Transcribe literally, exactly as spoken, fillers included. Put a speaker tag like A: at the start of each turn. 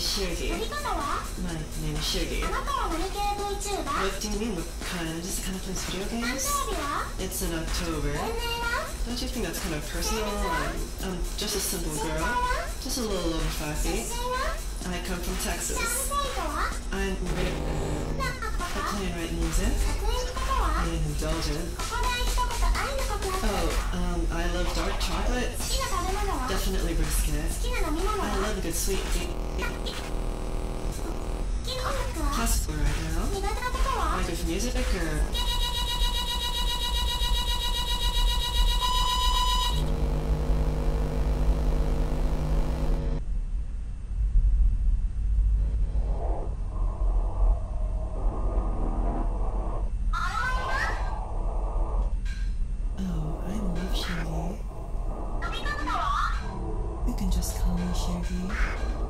A: Shirgi. My name is Shirgi. What do you mean, what kind? Just kind of plays video games? It's in October. Don't you think that's kind of personal? I'm, I'm just a simple girl. Just a little over five feet. I come from Texas. I'm great at playing right music. Being indulgent. Oh, um, I love dark chocolate. Definitely brisket. I love a good sweet tea. Classical right now. Like with music or... Oh, I love Shirgi. You can just call me Shirgi.